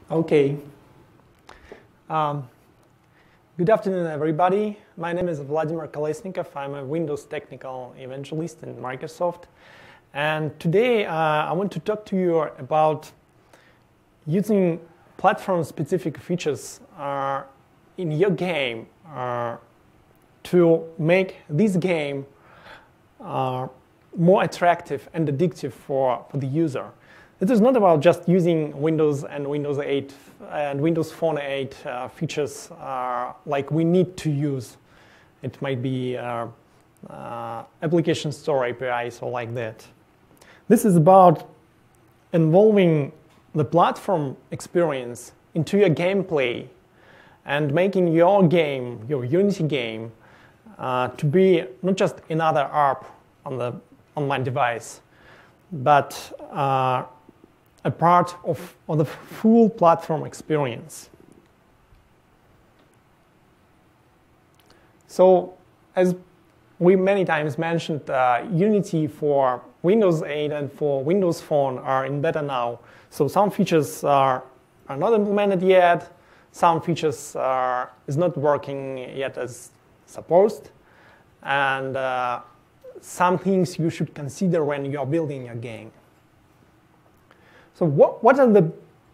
Okay. Um, Good afternoon, everybody. My name is Vladimir Kolesnikov. I'm a Windows technical evangelist in Microsoft. And today I want to talk to you about using platform-specific features in your game to make this game more attractive and addictive for the user. It is not about just using Windows and Windows 8 and Windows Phone 8 features like we need to use. It might be application store APIs or like that. This is about involving the platform experience into your gameplay and making your game, your Unity game, to be not just another app on my device, but a part of the full platform experience. So, as we many times mentioned, Unity for Windows 8 and for Windows Phone are in beta now. So some features are not implemented yet. Some features is not working yet as supposed. And some things you should consider when you are building your game. So what are the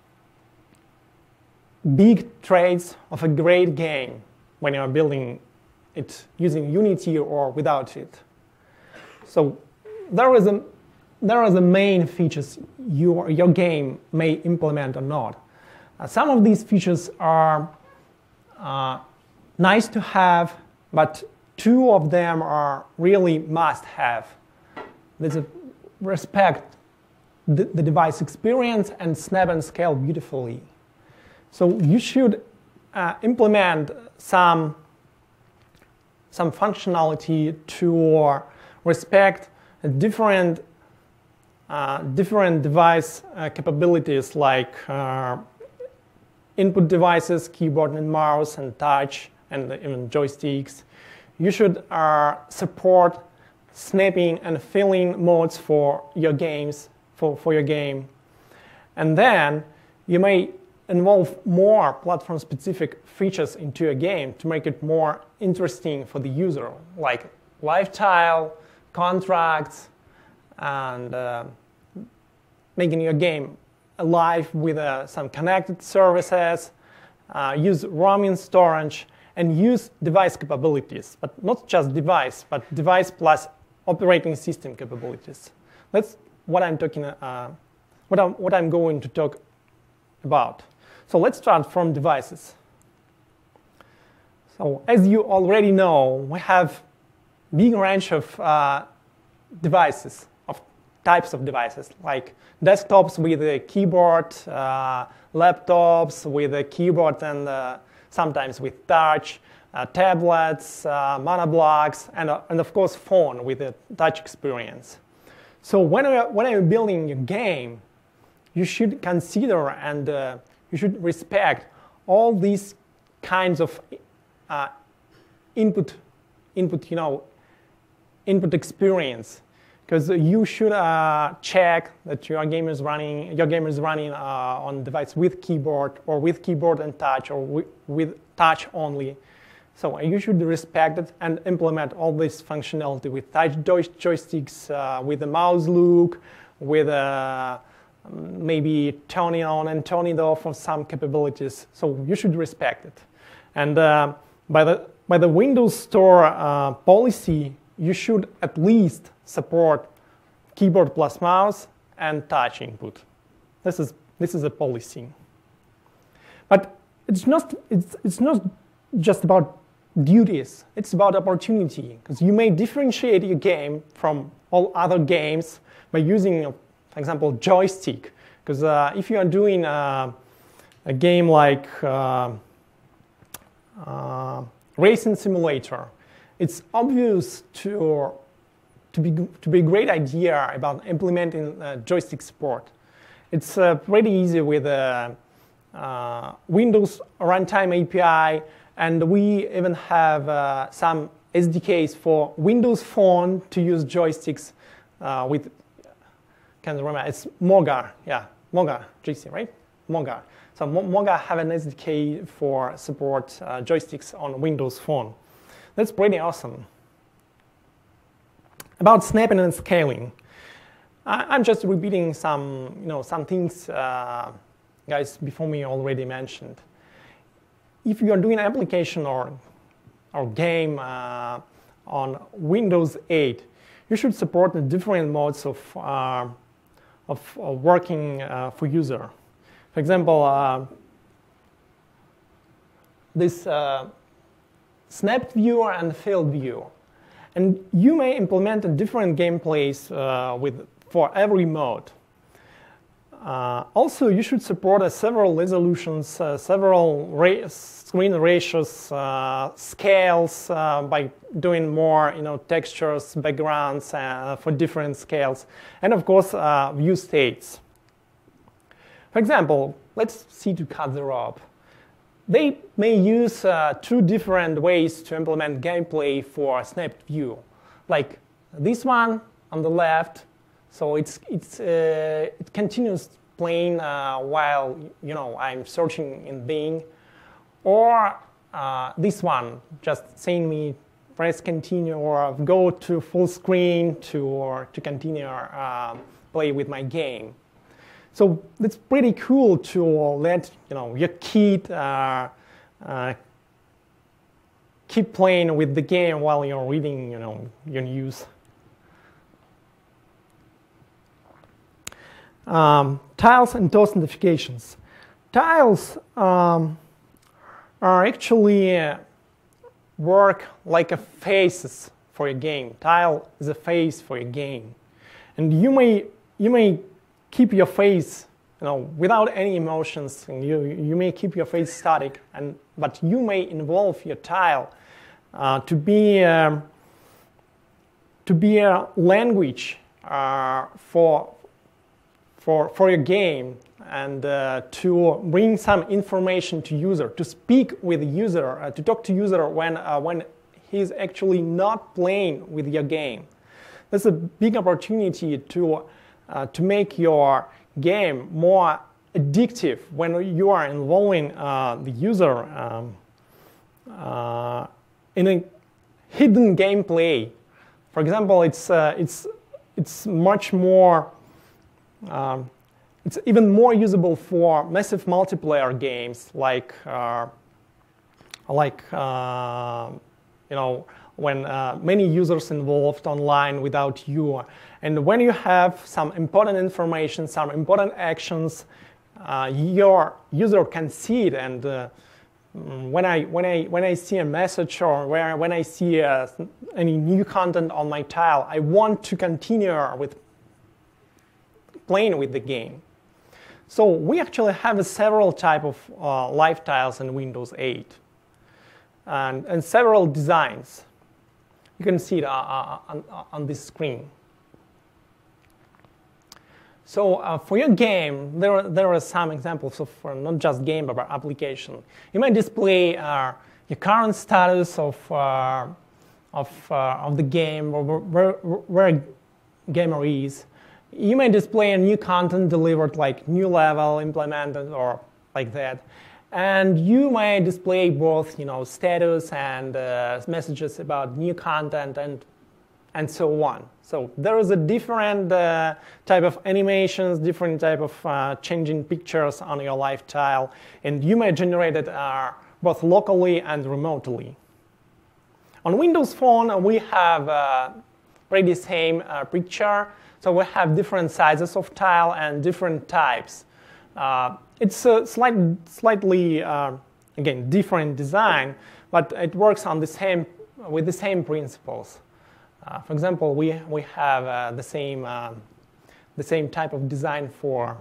big traits of a great game when you are building it using Unity or without it? So there are the main features your game may implement or not. Some of these features are nice to have, but two of them are really must-have. There's a respect the device experience and snap and scale beautifully. So you should implement some functionality to respect different device capabilities like input devices, keyboard and mouse, and touch, and even joysticks. You should support snapping and filling modes for your games, for your game. And then you may involve more platform-specific features into your game to make it more interesting for the user, like live tile, contracts, and making your game alive with some connected services, use roaming storage, and use device capabilities, but not just device, but device plus operating system capabilities. That's what I'm going to talk about. So let's start from devices. So as you already know, we have big range of devices, of types of devices, like desktops with a keyboard, laptops with a keyboard and sometimes with touch, tablets, monoblocks, and of course phone with a touch experience. So when you're building your game, you should consider and you should respect all these kinds of input experience, because you should check that your game is running on device with keyboard or with keyboard and touch or with touch only. So you should respect it and implement all this functionality with touch joysticks, with the mouse look, with maybe turning on and turning off of some capabilities. So you should respect it. And by the Windows Store policy, you should at least support keyboard plus mouse and touch input. This is a policy. But it's not just about duties, it's about opportunity, because you may differentiate your game from all other games by using, for example, joystick. Because if you are doing a game like racing simulator, it's obvious to be a great idea about implementing joystick support. It's pretty easy with Windows Runtime API, and we even have some SDKs for Windows Phone to use joysticks with, can't remember, it's Mogar, yeah, Mogar GC, right? Mogar. So Moga have an SDK for support joysticks on Windows Phone. That's pretty awesome. About snapping and scaling, I'm just repeating some things guys before me already mentioned. If you are doing an application or game on Windows 8, you should support the different modes of working for user. For example, this snapped view and field view. And you may implement different gameplays for every mode. Also, you should support several resolutions, several screen ratios, scales by doing more, textures, backgrounds for different scales, and of course, view states. For example, let's see to cut the rope. They may use two different ways to implement gameplay for snapped view, like this one on the left. So it continues playing while I'm searching in Bing, or this one just saying me press continue or go to full screen to continue play with my game. So it's pretty cool to let your kid keep playing with the game while you're reading your news. Tiles and toast notifications. Tiles are actually work like a faces for your game. Tile is a face for your game, and you may keep your face without any emotions, and you may keep your face static, but you may involve your tile to be a language for your game, and to bring some information to user, to speak with the user, to talk to user when he's actually not playing with your game. That's a big opportunity to make your game more addictive when you are involving the user in a hidden gameplay. For example, it's much more. It's even more usable for massive multiplayer games, like when many users involved online without you, and when you have some important information, some important actions, your user can see it. And when I see a message or when I see any new content on my tile, I want to continue with playing with the game. So we actually have several type of live tiles in Windows 8, and several designs. You can see it on this screen. So for your game, there are some examples of not just game but application. You may display your current status of the game, or where a gamer is. You may display a new content delivered, like new level implemented or like that. And you may display both, status and messages about new content and so on. So there is a different type of animations, different type of changing pictures on your live tile, and you may generate it both locally and remotely. On Windows Phone, we have pretty same picture. So we have different sizes of tile and different types. It's a slightly, again, different design, but it works on with the same principles. For example, we have the same type of design for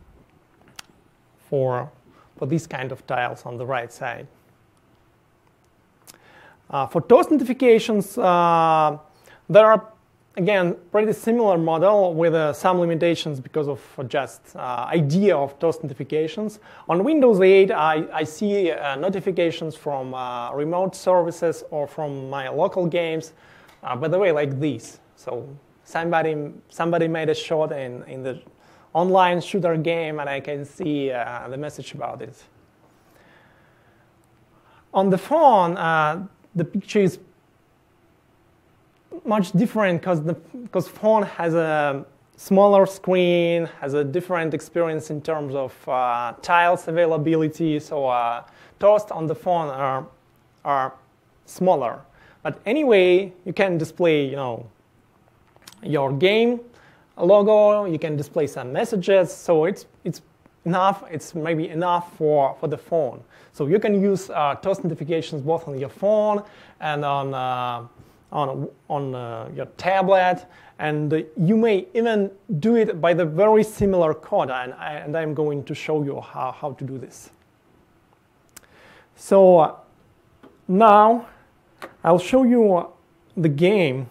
these kind of tiles on the right side. For toast notifications, there are, again, pretty similar model with some limitations because of just idea of toast notifications. On Windows 8, I see notifications from remote services or from my local games, by the way, like this. So somebody made a shot in the online shooter game, and I can see the message about it. On the phone, the picture is much different because phone has a smaller screen, has a different experience in terms of tiles availability. So toast on the phone are smaller. But anyway, you can display, your game logo. You can display some messages. So it's enough. It's maybe enough for the phone. So you can use toast notifications both on your phone and on your tablet, and you may even do it by the very similar code, and I'm going to show you how to do this. So now I'll show you the game,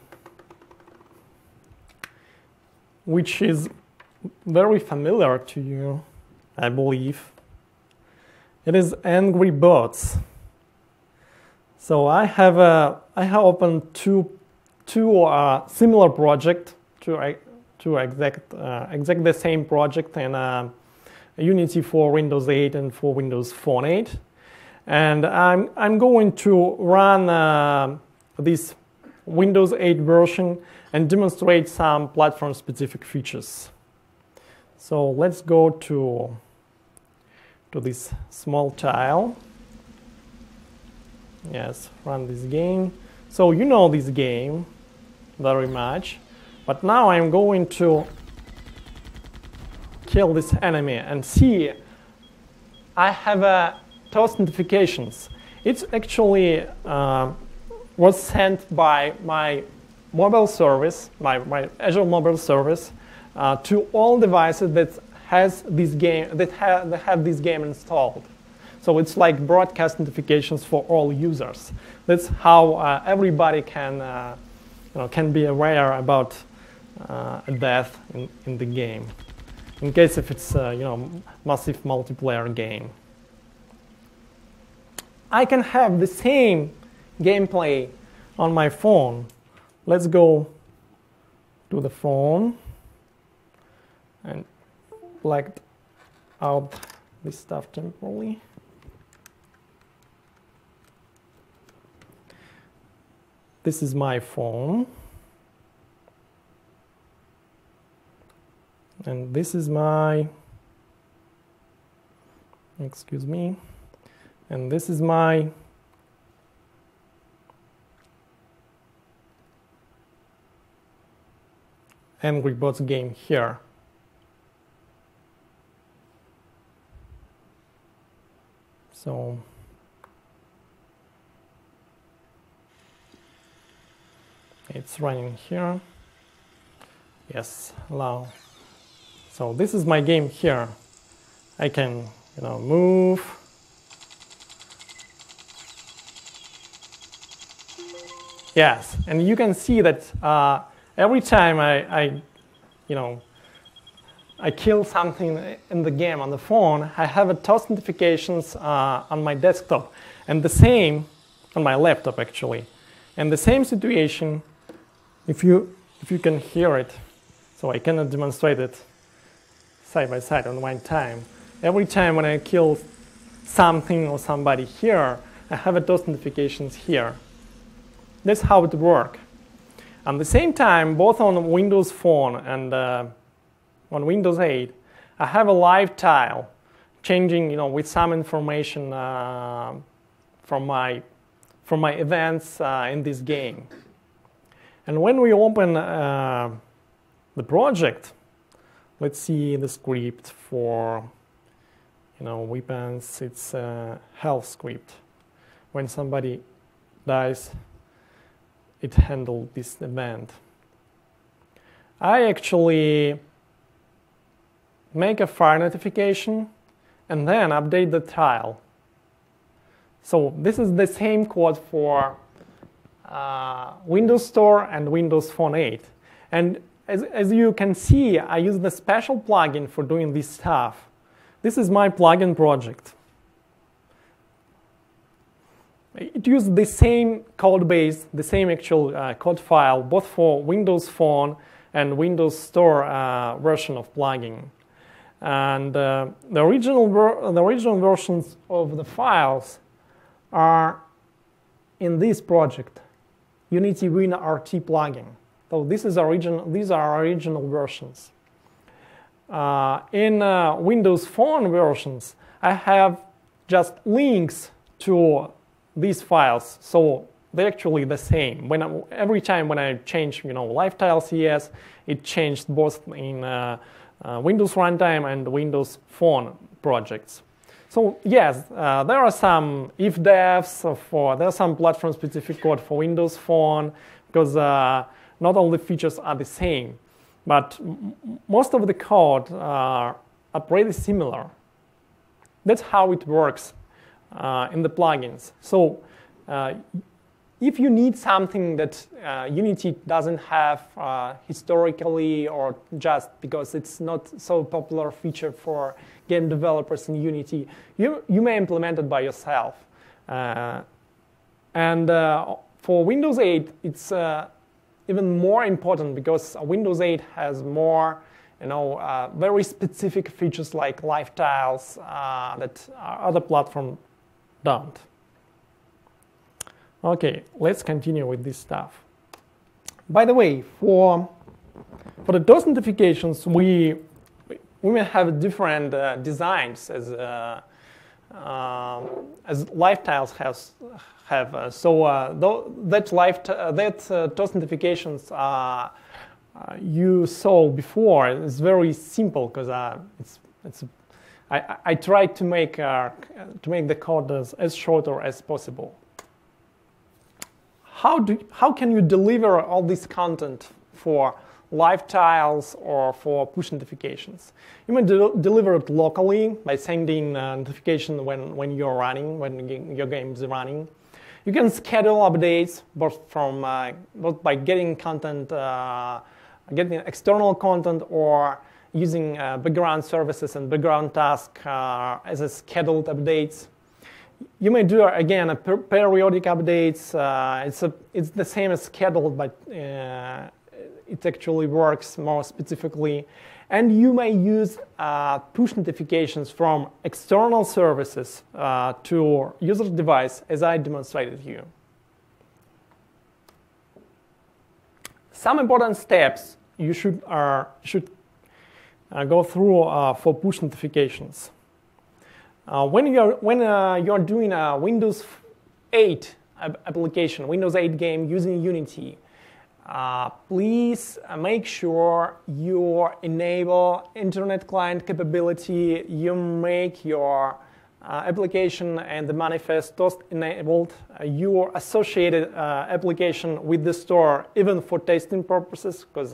which is very familiar to you, I believe. It is Angry Birds. So I have opened two similar projects, exact the same project in Unity for Windows 8 and for Windows Phone 8, and I'm going to run this Windows 8 version and demonstrate some platform-specific features. So let's go to this small tile. Yes, run this game. So you know this game very much, but now I'm going to kill this enemy and see I have toast notifications. It's actually was sent by my mobile service, my Azure mobile service, to all devices that have this game installed. So it's like broadcast notifications for all users. That's how everybody can be aware about a death in the game, in case if it's massive multiplayer game. I can have the same gameplay on my phone. Let's go to the phone and select out this stuff temporarily. This is my phone, and this is my, and this is my Angry Birds game here. So it's running here. Yes, allow. So this is my game here. I can, move. Yes, and you can see that every time I kill something in the game on the phone, I have a toast notifications on my desktop, and the same on my laptop actually. And the same situation, if you can hear it, so I cannot demonstrate it side by side on one time. Every time when I kill something or somebody here, I have a toast notifications here. That's how it works. At the same time, both on Windows Phone and on Windows 8, I have a live tile changing, with some information from my events in this game. And when we open the project, let's see the script for, weapons. It's a health script. When somebody dies, it handled this event. I actually make a fire notification and then update the tile. So this is the same code for Windows Store and Windows Phone 8. And as you can see, I use the special plugin for doing this stuff. This is my plugin project. It uses the same code base, the same actual code file, both for Windows Phone and Windows Store version of plugin. And the original versions of the files are in this project, Unity WinRT plugin. So these are original versions. In Windows Phone versions, I have just links to these files, so they're actually the same. Every time when I change, LifeTiles.cs, it changed both in Windows Runtime and Windows Phone projects. So yes, there are some ifdefs there are some platform-specific code for Windows Phone because not all the features are the same, but most of the code are pretty similar. That's how it works in the plugins. So if you need something that Unity doesn't have historically, or just because it's not so popular feature for game developers in Unity, you may implement it by yourself. And for Windows 8, it's even more important because Windows 8 has more, very specific features like LifeTiles that other platforms don't. Okay, let's continue with this stuff. By the way, for the DOS notifications, we may have different designs as LifeTiles have. That DOS notifications you saw before is very simple because I tried to make the code as shorter as possible. How can you deliver all this content for LifeTiles or for push notifications? You may deliver it locally by sending notification when you're running, when your game is running. You can schedule updates both by getting content, getting external content, or using background services and background tasks as a scheduled updates. You may do, again, periodic updates. It's the same as scheduled, but it actually works more specifically. And you may use push notifications from external services to user device, as I demonstrated here. Some important steps you should go through for push notifications. When you're doing a Windows 8 application, Windows 8 game using Unity, please make sure you enable internet client capability. You make your application and the manifest DOS enabled. Your associated application with the store, even for testing purposes, because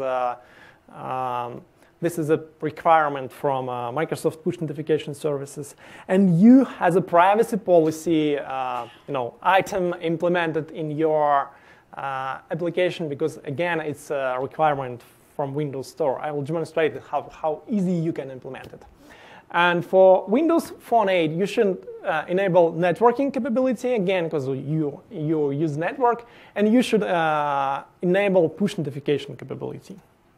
this is a requirement from Microsoft Push Notification Services. And you, as a privacy policy, item implemented in your application, because again, it's a requirement from Windows Store. I will demonstrate how easy you can implement it. And for Windows Phone 8, you should enable networking capability, again, because you use network, and you should enable push notification capability.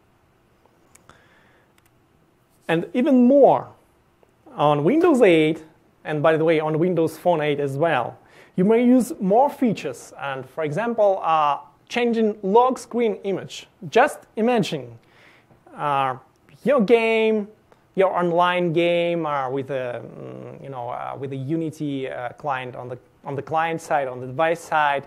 And even more, on Windows 8, and by the way, on Windows Phone 8 as well, you may use more features. And for example, changing lock screen image. Just imagine your game, your online game, with a Unity client on the client side, on the device side,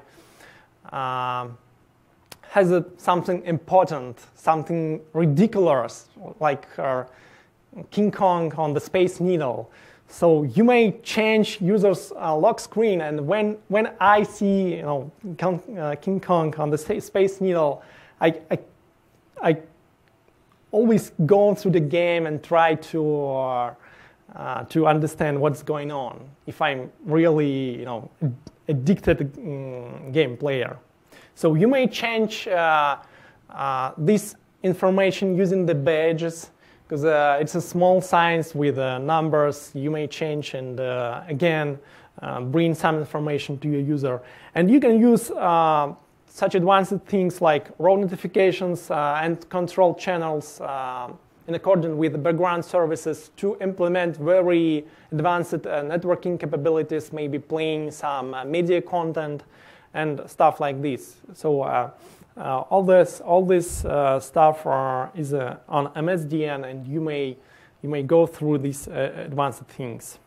has something important, something ridiculous, like King Kong on the Space Needle. So you may change users' lock screen, and when I see King Kong on the Space Needle, I always go through the game and try to understand what's going on if I'm really addicted game player. So you may change this information using the badges, because it's a small signs with numbers. You may change and again bring some information to your user. And you can use such advanced things like row notifications and control channels in accordance with the background services to implement very advanced networking capabilities, maybe playing some media content and stuff like this. So all this stuff is on MSDN, and you may go through these advanced things.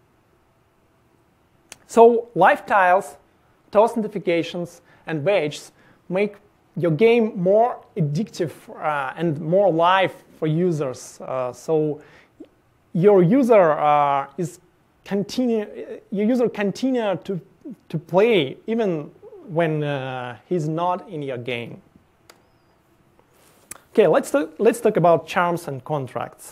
So live tiles, toast notifications, and badges make your game more addictive and more live for users. So your user continue to play even when he's not in your game. Okay, let's talk about charms and contracts.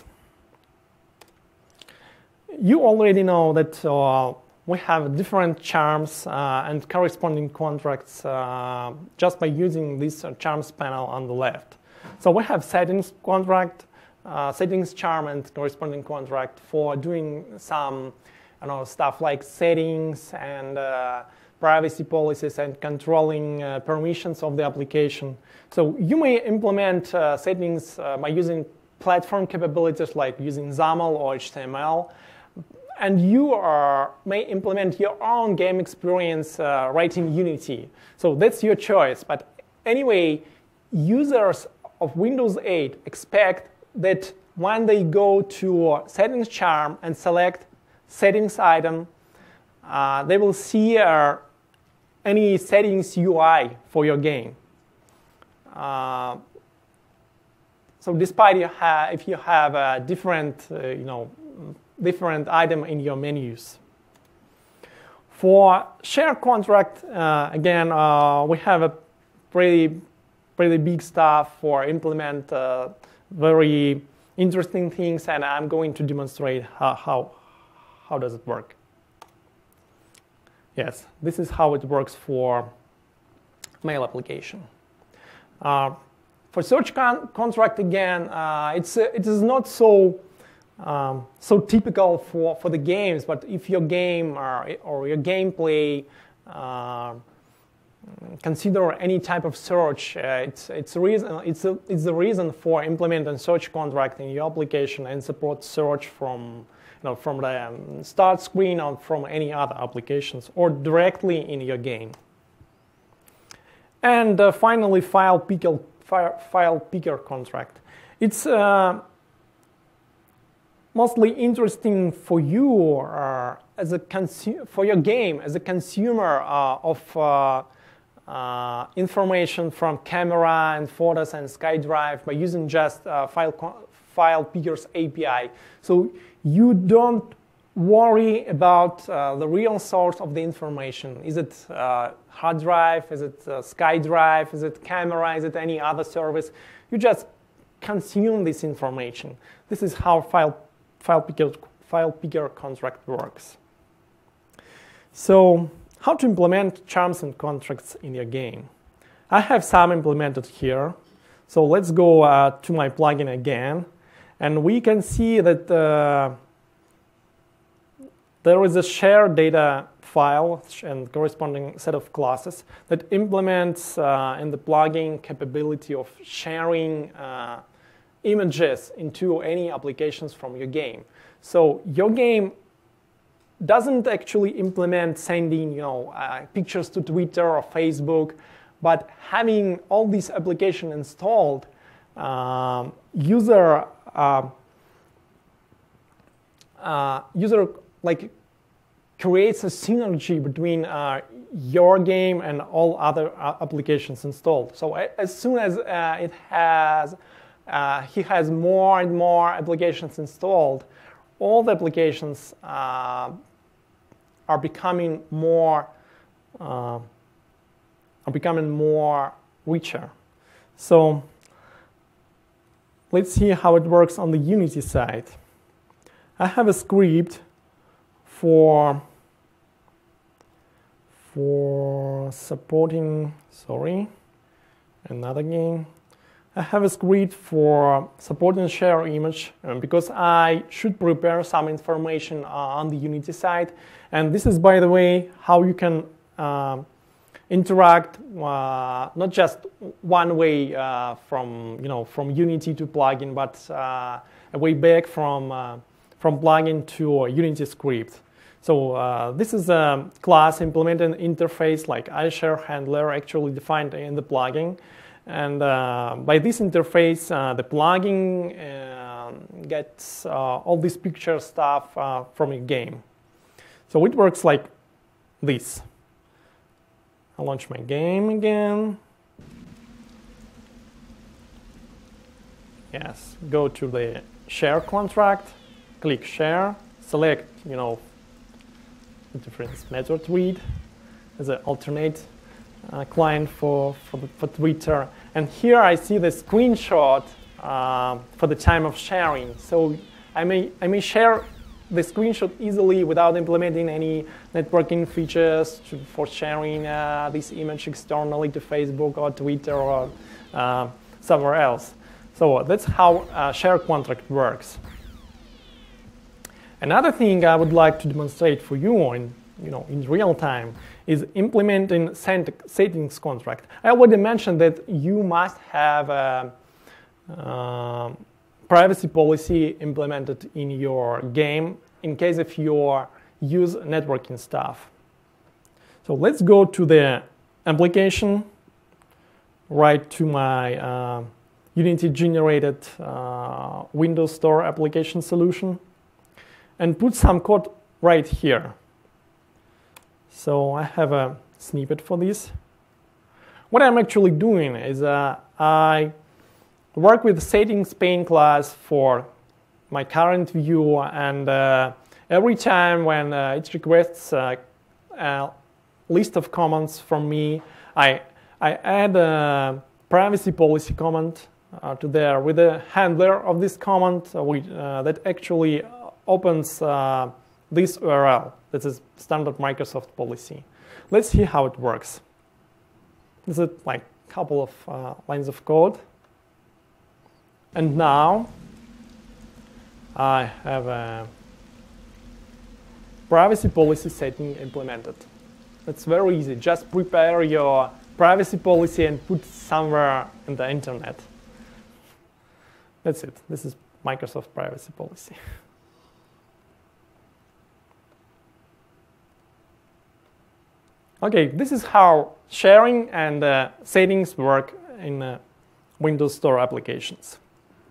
You already know that we have different charms and corresponding contracts just by using this charms panel on the left. So we have settings contract, settings charm, and corresponding contract for doing some stuff like settings and privacy policies and controlling permissions of the application. So you may implement settings by using platform capabilities like using XAML or HTML. And you may implement your own game experience right in Unity. So that's your choice. But anyway, users of Windows 8 expect that when they go to settings charm and select settings item, they will see any settings UI for your game. So despite if you have a different, different item in your menus. For share contract, again, we have a pretty big stuff for implement very interesting things, and I'm going to demonstrate how does it work. Yes, this is how it works for mail application. For search contract, again, it is not so typical for the games, but if your game or your gameplay consider any type of search, it's the reason for implementing search contract in your application and support search from the start screen or from any other applications or directly in your game. And finally, file picker contract. It's mostly interesting for you for your game as a consumer of information from camera and photos and SkyDrive by using just file pickers API. So you don't worry about the real source of the information. Is it hard drive? Is it SkyDrive? Is it camera? Is it any other service? You just consume this information. This is how file picker contract works. So how to implement charms and contracts in your game? I have some implemented here. So let's go to my plugin again. And we can see that there is a share data file and corresponding set of classes that implements in the plugin capability of sharing images into any applications from your game. So your game doesn't actually implement sending pictures to Twitter or Facebook, but having all these applications installed, user creates a synergy between your game and all other applications installed. So as soon as he has more and more applications installed, all the applications are becoming more richer. So let's see how it works on the Unity side. I have a script for supporting, another game. I have a script for supporting share image because I should prepare some information on the Unity side. And this is, by the way, how you can interact not just one way from Unity to plugin, but a way back from plugin to a Unity script. So this is a class implemented interface like iShare handler actually defined in the plugin. And by this interface, the plugin gets all this picture stuff from your game. So it works like this. I'll launch my game again. Yes, go to the share contract, click share, select, the different method read as an alternate client for Twitter. And here I see the screenshot for the time of sharing. So I may share the screenshot easily without implementing any networking features for sharing this image externally to Facebook or Twitter or somewhere else. So that's how a share contract works. Another thing I would like to demonstrate for you in real time is implementing settings contract. I already mentioned that you must have a privacy policy implemented in your game in case if you use networking stuff. So let's go to the application, right to my Unity generated Windows Store application solution, and put some code right here. So I have a snippet for this. What I'm actually doing is I work with settings pane class for my current view, and every time when it requests a list of commands from me, I add a privacy policy comment to there with a handler of this command that actually opens this URL. That is standard Microsoft policy. Let's see how it works. This is like a couple of lines of code. And now I have a privacy policy setting implemented. It's very easy. Just prepare your privacy policy and put it somewhere in the internet. That's it. This is Microsoft privacy policy. Okay, this is how sharing and settings work in Windows Store applications.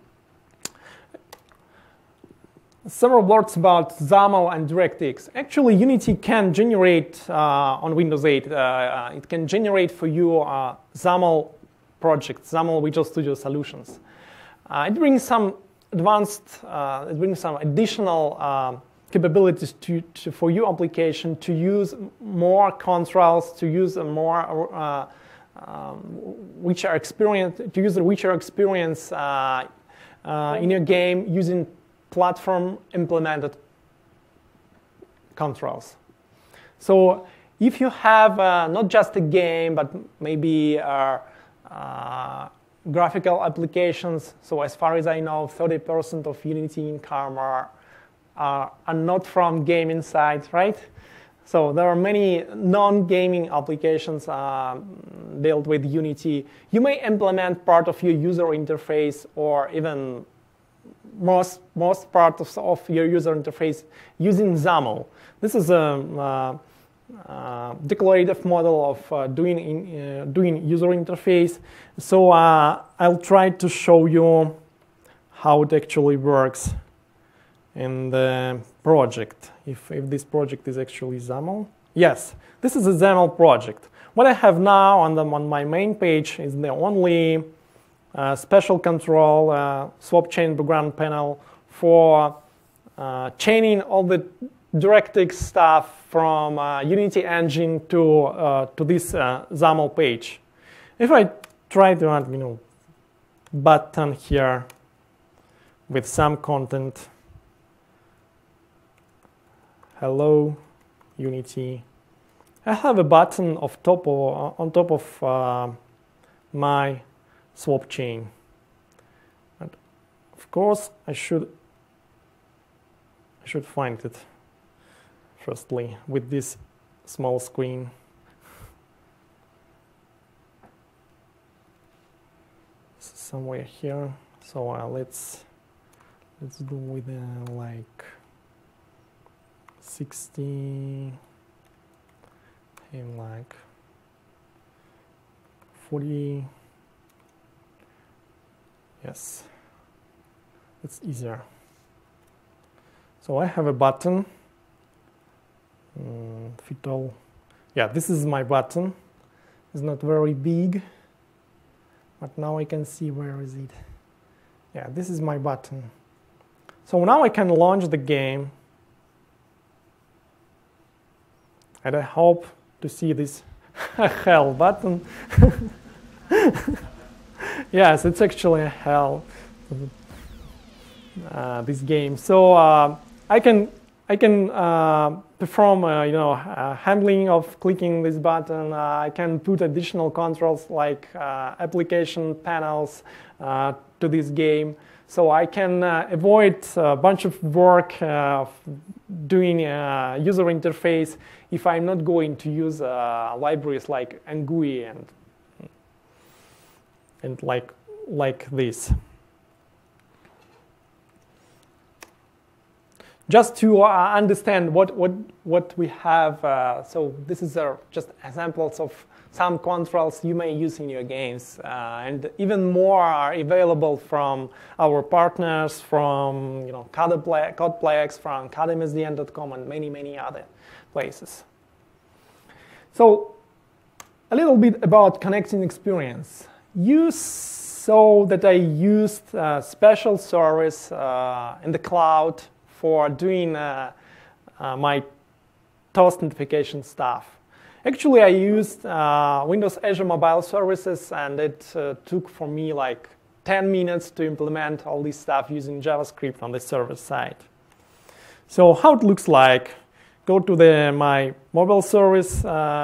Several words about XAML and DirectX. Actually, Unity can generate on Windows 8. It can generate for you XAML projects, XAML Visual Studio solutions. It brings some additional capabilities for your application to use more controls, to use a more richer experience, in your game using platform implemented controls. So if you have not just a game, but maybe graphical applications, so as far as I know, 30% of Unity income are not from gaming sides, right? So there are many non-gaming applications built with Unity. You may implement part of your user interface or even most parts of your user interface using XAML. This is a declarative model of doing user interface. So I'll try to show you how it actually works in the project. If this project is actually XAML. Yes, this is a XAML project. What I have now on my main page is the only special control swap chain background panel for chaining all the DirectX stuff from Unity engine to this XAML page. If I try to add button here with some content, hello Unity, I have a button on top of my swap chain. And of course, I should find it firstly with this small screen. somewhere here. So let's go with like 60 and like 40. Yes, it's easier. So I have a button. Fit all. Yeah, this is my button. It's not very big, but now I can see where is it. Yeah, this is my button. So now I can launch the game. And I hope to see this hell button. Yes, it's actually a hell, this game. So I can perform handling of clicking this button. I can put additional controls like application panels to this game. So I can avoid a bunch of work of doing user interface if I'm not going to use libraries like NGUI and like this. Just to understand what we have, so this is just examples of some controls you may use in your games, and even more are available from our partners, from Codeplex, from CodeMSDN.com, and many other places. So a little bit about connecting experience. You saw that I used a special service in the cloud for doing my toast notification stuff. Actually, I used Windows Azure Mobile Services, and it took for me like 10 minutes to implement all this stuff using JavaScript on the server side. So how it looks like, go to my mobile service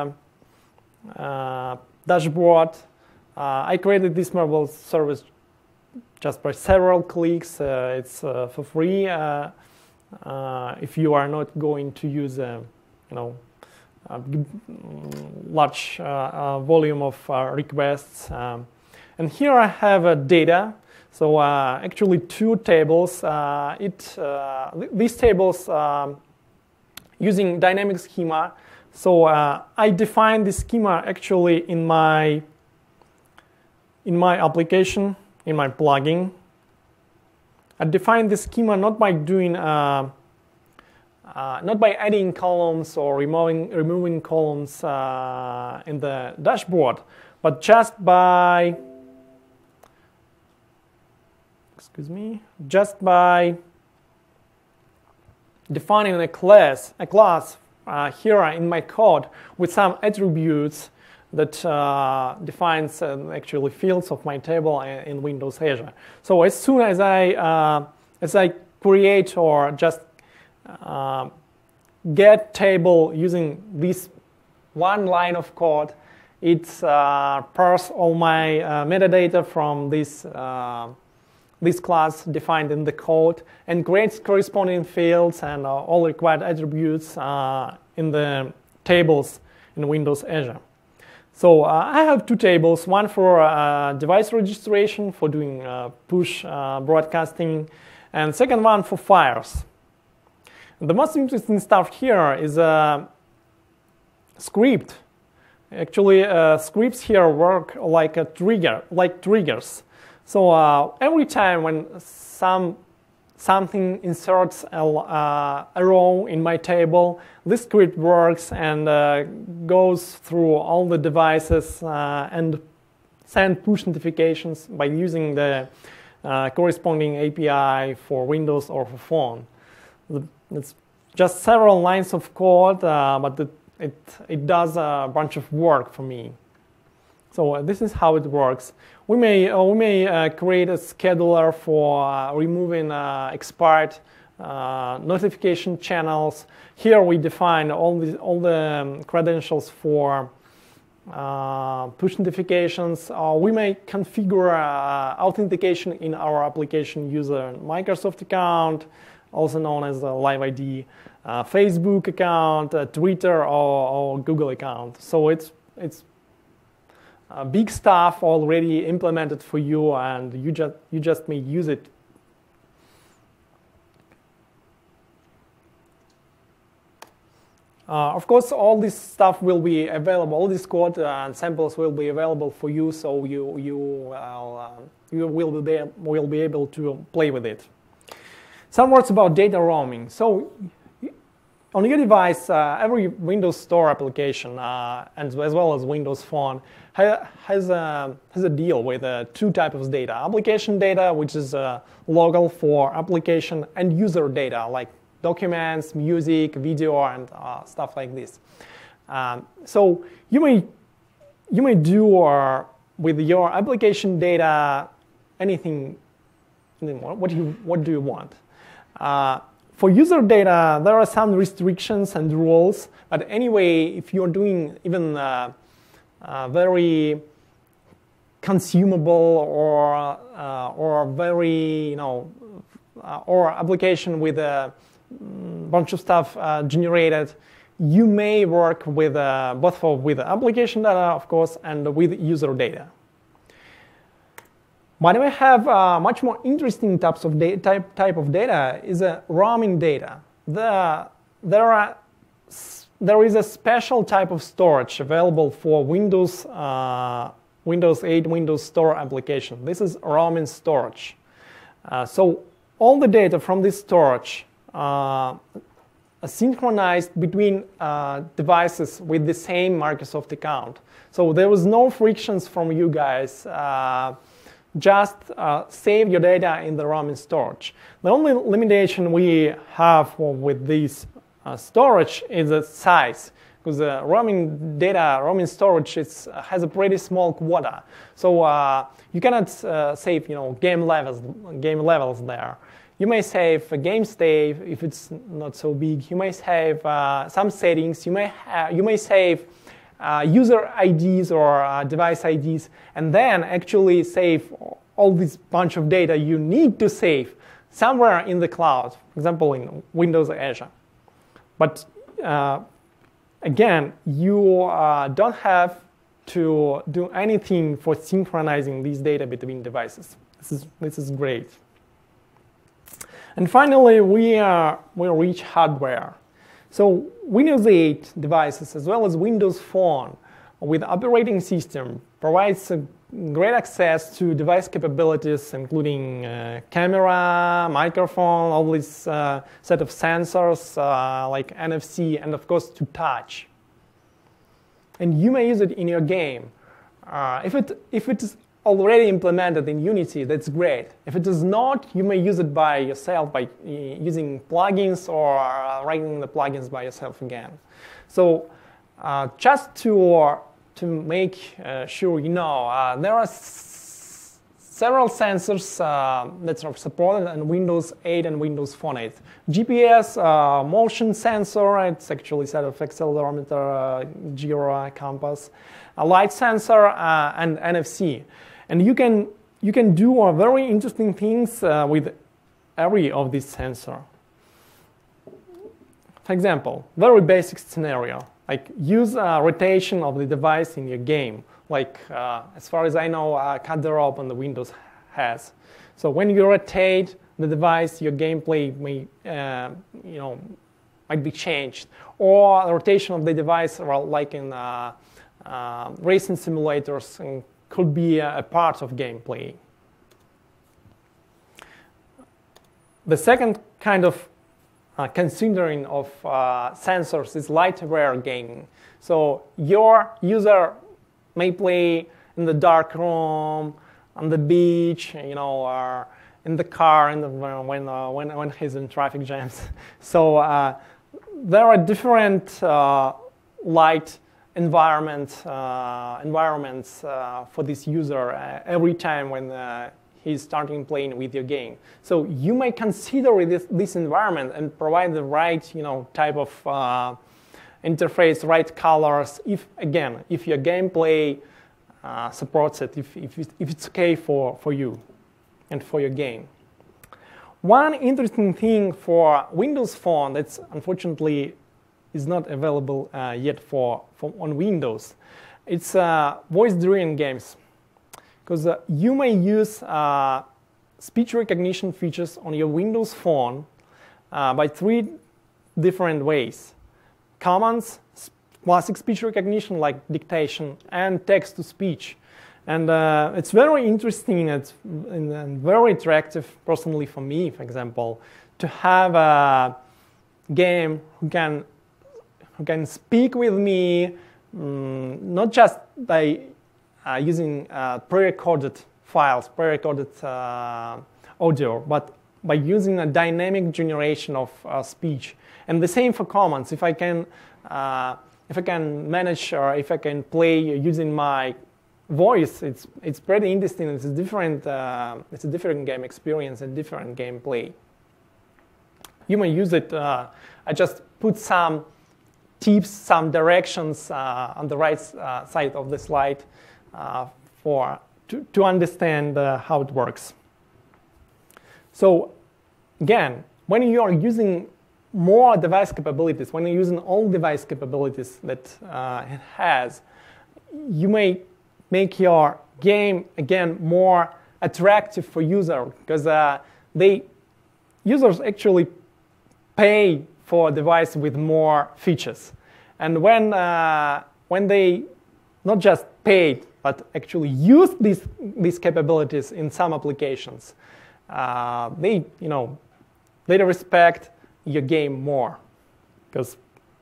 dashboard. I created this mobile service just by several clicks. It's for free if you are not going to use large volume of requests. And here I have data. So actually two tables. These tables using dynamic schema. So I define this schema actually in my application, in my plugin. I define the schema not by doing, not by adding columns or removing columns in the dashboard, but just by, just by defining a class here in my code with some attributes that defines actually fields of my table in Windows Azure. So as soon as I create or just get table using this one line of code, it parses all my metadata from this class defined in the code and creates corresponding fields and all required attributes in the tables in Windows Azure. So I have two tables, one for device registration, for doing push broadcasting, and second one for files. And the most interesting stuff here is a script. Actually, scripts here work like a trigger, like triggers. So every time when something inserts a row in my table, this script works and goes through all the devices and send push notifications by using the corresponding API for Windows or for phone. It's just several lines of code, but it does a bunch of work for me. So this is how it works. We may create a scheduler for removing expired notification channels. Here we define all the credentials for push notifications. We may configure authentication in our application user Microsoft account, also known as a Live ID, Facebook account, Twitter, or Google account. So it's big stuff already implemented for you, and you just may use it. Of course, all this stuff will be available. All this code and samples will be available for you, so you will be able to play with it. Some words about data roaming. So, on your device, every Windows Store application, and as well as Windows Phone, has a deal with two types of data: application data, which is local for application, and user data, like documents, music, video, and stuff like this. So you may do with your application data anything. What do you want? For user data, there are some restrictions and rules. But anyway, if you're doing even very consumable or very or application with a bunch of stuff generated, you may work with both with application data, of course, and with user data. But we have much more interesting types of type of data is roaming data. There is a special type of storage available for Windows 8 Windows Store application. This is roaming storage. So all the data from this storage are synchronized between devices with the same Microsoft account. So there was no frictions from you guys. Just save your data in the roaming storage. The only limitation we have with this storage is the size, because roaming storage has a pretty small quota. So you cannot save game levels there. You may save a game state if it's not so big. You may save some settings. You may save user IDs or device IDs, and then actually save all this bunch of data you need to save somewhere in the cloud, for example, in Windows Azure. But again, you don't have to do anything for synchronizing these data between devices. This is great. And finally, we reach hardware. So Windows 8 devices, as well as Windows Phone with operating system, provides great access to device capabilities, including camera, microphone, all this set of sensors like NFC, and of course to touch. And you may use it in your game. If it is already implemented in Unity, that's great. If it is not, you may use it by yourself by using plugins or writing the plugins by yourself again. So just to make sure you know, there are several sensors that are supported in Windows 8 and Windows Phone 8. GPS, motion sensor, it's actually a set of accelerometer, gyro, compass, a light sensor, and NFC. And you can do very interesting things with every of these sensors. For example, very basic scenario, like use rotation of the device in your game. Like, as far as I know, cut the rope on the Windows has. So when you rotate the device, your gameplay may, might be changed. Or the rotation of the device, like in racing simulators, could be a part of gameplay. The second kind of considering of sensors is light-aware gaming. So your user may play in the dark room, on the beach, or in the car, when he's in traffic jams. So there are different light environments for this user every time when he's starting playing with your game. So you may consider this environment and provide the right type of interface, right colors, if your gameplay supports it, if it's okay for you and for your game. One interesting thing for Windows Phone that's unfortunately is not available yet on Windows it's voice-driven games, because you may use speech recognition features on your Windows Phone by 3 different ways: commands, classic speech recognition like dictation, and text-to-speech. And it's very interesting and very attractive, personally for me, for example, to have a game who can speak with me, not just by using pre-recorded files, pre-recorded audio, but by using a dynamic generation of speech. And the same for commands. If I can manage, or if I can play using my voice, it's pretty interesting. It's a different game experience and different gameplay. You may use it. I just put some tips, some directions on the right side of the slide to understand how it works. So again, when you are using more device capabilities, when you're using all device capabilities that it has, you may make your game, again, more attractive for users, because users actually pay for a device with more features. And when they not just paid, but actually use these capabilities in some applications, they respect your game more, because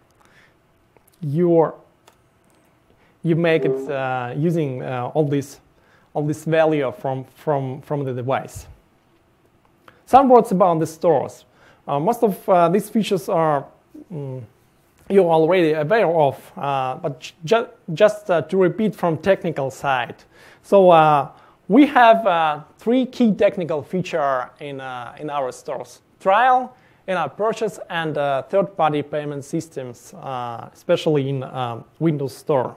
you make it using all this value from the device. Some words about the stores. Most of these features are you're already aware of, but just to repeat from technical side. So we have 3 key technical features in our stores: trial, in-app purchase, and third-party payment systems, especially in Windows Store.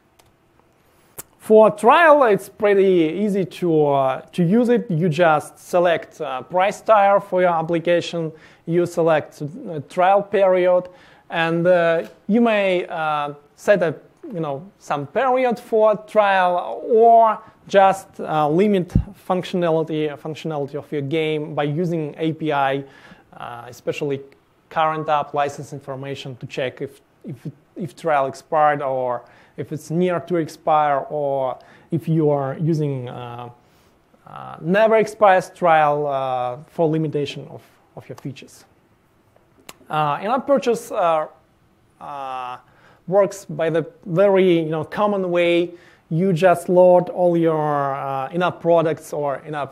For trial, it's pretty easy to use it. You just select price tier for your application. You select trial period, and you may set up some period for trial, or just limit functionality of your game by using API, especially current app license information, to check if trial expired, or if it's near to expire, or if you are using never expires trial for limitation of your features. In-app purchase works by the very common way. You just load all your in-app products or in-app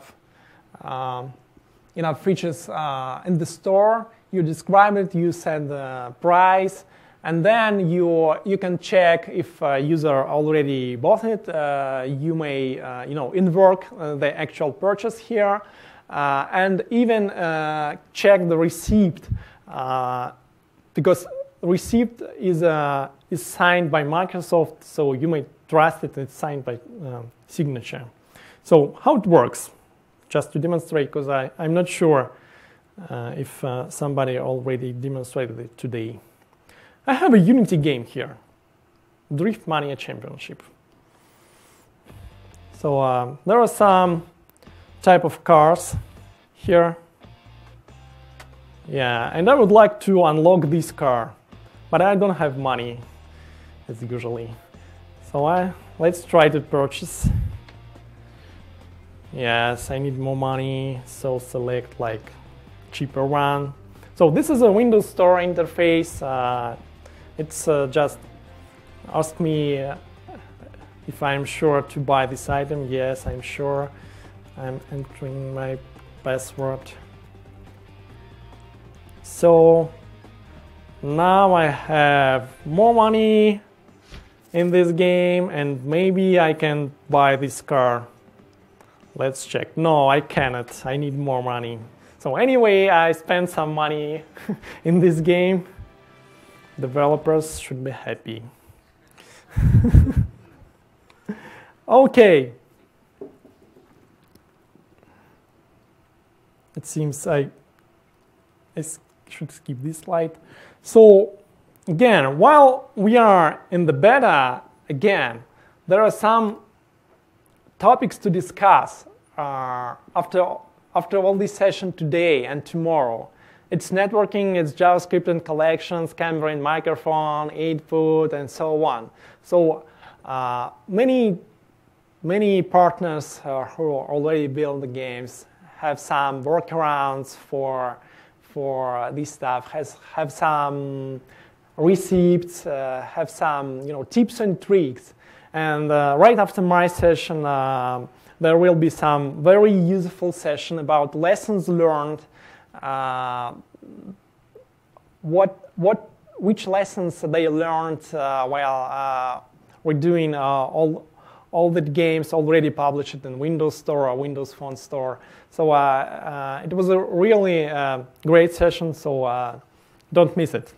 features in the store. You describe it, you set the price, and then you can check if a user already bought it. You may invoke the actual purchase here, and even check the receipt, because receipt is signed by Microsoft, so you may trust it. It's signed by signature. So how it works? Just to demonstrate, because I'm not sure if somebody already demonstrated it today. I have a Unity game here, Drift Mania Championship. So there are some type of cars here. Yeah, and I would like to unlock this car, but I don't have money, as usually. So let's try to purchase. Yes, I need more money, so select like cheaper one. So this is a Windows Store interface. It's just ask me if I'm sure to buy this item. Yes, I'm sure. I'm entering my password. So now I have more money in this game, and maybe I can buy this car. Let's check. No, I cannot. I need more money. So anyway, I spent some money in this game. Developers should be happy. Okay. It seems I should skip this slide. So again, while we are in the beta, again, there are some topics to discuss after all this session today and tomorrow. It's networking, it's JavaScript and collections, camera and microphone, input, and so on. So many partners who already build the games have some workarounds for this stuff, have some receipts, have some tips and tricks. And right after my session, there will be some very useful session about lessons learned, which lessons they learned while we're doing all the games already published in Windows Store or Windows Phone Store. So it was a really great session, so don't miss it.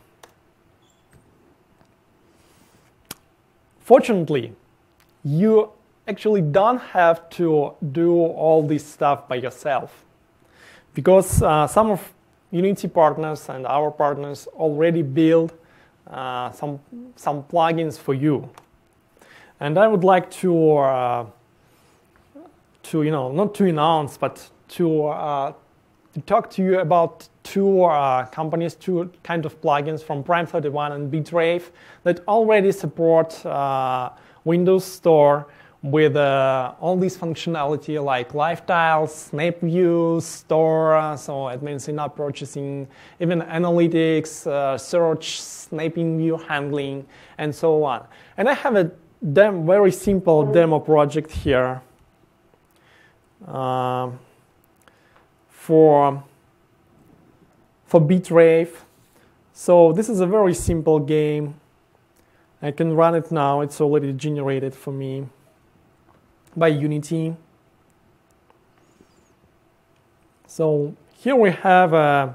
Fortunately, you actually don't have to do all this stuff by yourself, because some of Unity partners and our partners already build some plugins for you. And I would like to not to announce, but to talk to you about two companies, two kind of plugins from Prime31 and Bitrave that already support Windows Store with all this functionality like live tiles, snap views, store, so it means in-app purchasing, even analytics, search, snapping view handling, and so on. And I have a very simple demo project here for Bitrave. So this is a very simple game. I can run it now. It's already generated for me by Unity. So here we have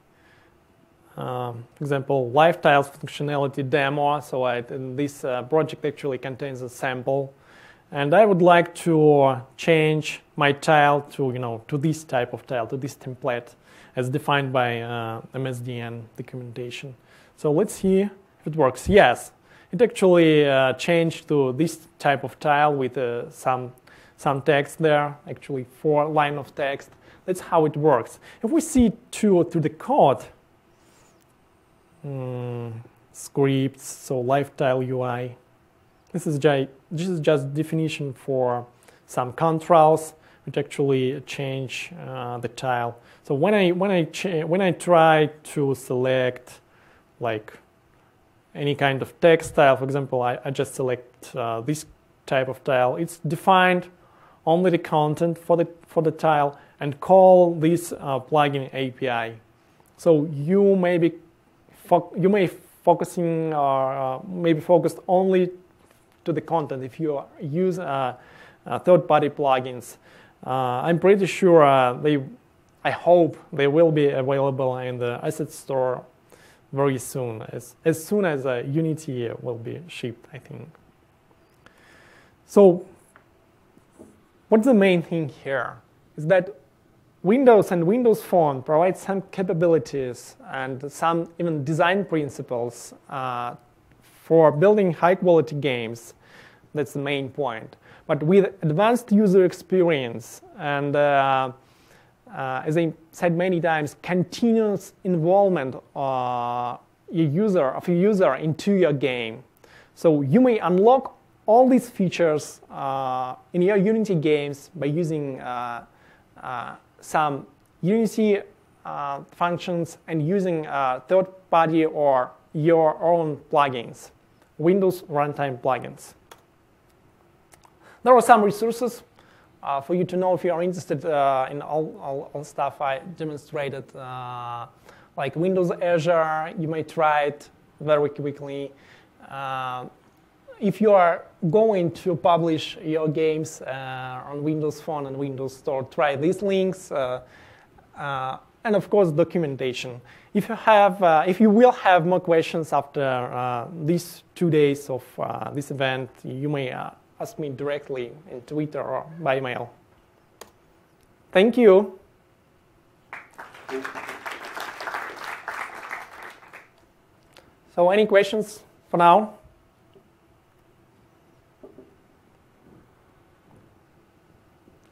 example, live tiles functionality demo. So this project actually contains a sample, and I would like to change my tile to this type of tile, to this template, as defined by MSDN documentation. So let's see if it works. Yes, it actually changed to this type of tile with some text there. Actually, 4 lines of text. That's how it works. If we see to the code. Scripts, so live tile UI. This is just definition for some controls which actually change the tile. So when I try to select like any kind of text tile, for example, I just select this type of tile. It's defined only the content for the tile and call this plugin API. So you may focusing or maybe focused only to the content if you use third-party plugins. I'm pretty sure I hope they will be available in the asset store very soon, as soon as Unity will be shipped, I think. So what's the main thing here is that Windows and Windows Phone provide some capabilities and some even design principles for building high-quality games. That's the main point. But with advanced user experience and, as I said many times, continuous involvement of a user into your game. So you may unlock all these features in your Unity games by using some Unity functions and using third-party or your own plugins, Windows runtime plugins. There are some resources for you to know if you are interested in all stuff I demonstrated, like Windows Azure. You may try it very quickly. If you are going to publish your games on Windows Phone and Windows Store, try these links, and of course documentation. If you will have more questions after these 2 days of this event, you may ask me directly in Twitter or by mail. Thank you. So any questions for now?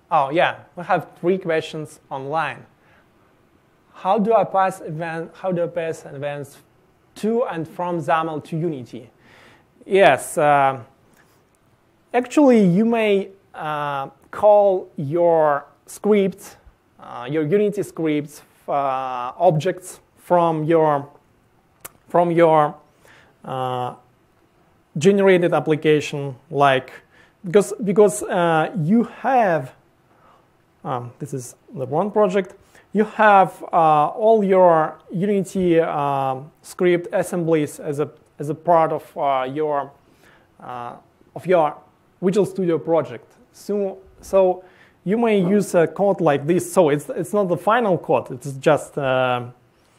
Oh yeah, we have 3 questions online. How do I pass events to and from XAML to Unity? Yes, actually you may call your scripts, your Unity scripts, objects from your generated application, like because you have this is the one project. You have all your Unity script assemblies as a part of your Visual Studio project. So you may use a code like this. So it's not the final code. It's just a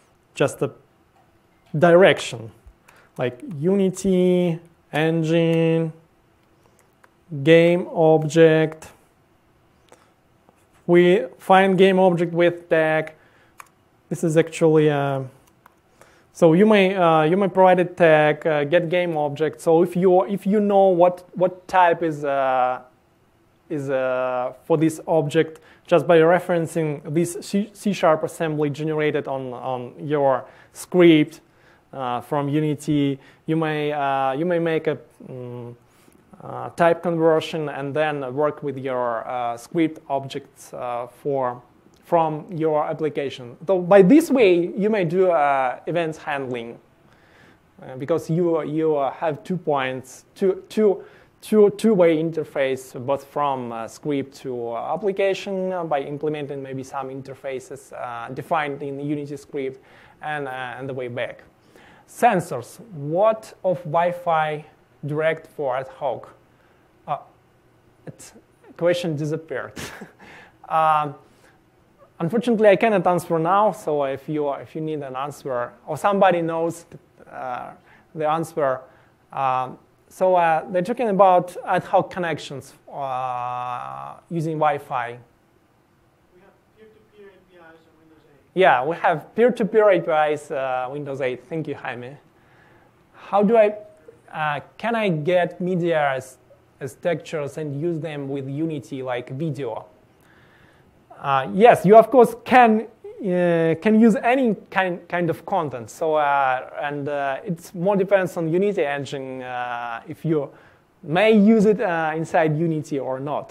direction, like Unity engine game object. We find game object with tag. This is actually so you may provide a tag get game object. So if you know what type is for this object, just by referencing this C# assembly generated on your script from Unity, you may make a type conversion and then work with your script objects from your application. So by this way, you may do events handling because you have 2 points, two-way interface, both from script to application by implementing maybe some interfaces defined in the Unity script and the way back. Sensors. What of Wi-Fi direct for ad hoc? Question disappeared. Unfortunately, I cannot answer now. So if you need an answer or somebody knows the answer, so they're talking about ad hoc connections using Wi-Fi. We have peer-to-peer APIs on Windows 8. Yeah, we have peer-to-peer APIs Windows 8. Thank you, Jaime. How do can I get media as textures and use them with Unity like video? Yes, you of course can use any kind of content. So it more depends on Unity engine if you may use it inside Unity or not.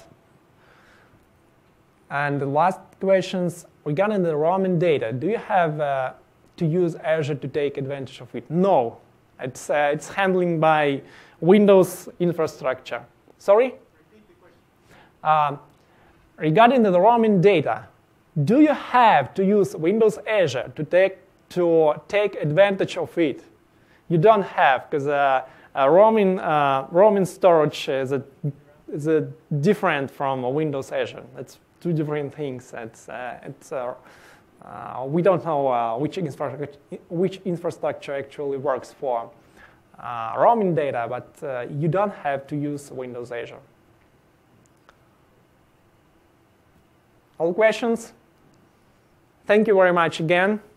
And the last questions regarding the roaming data. Do you have to use Azure to take advantage of it? No, it's handling by Windows infrastructure. Sorry? Repeat the question. Regarding the roaming data, do you have to use Windows Azure to take advantage of it? You don't have, because roaming storage is different from Windows Azure. It's 2 different things. We don't know which infrastructure actually works for roaming data, but you don't have to use Windows Azure. All questions? Thank you very much again.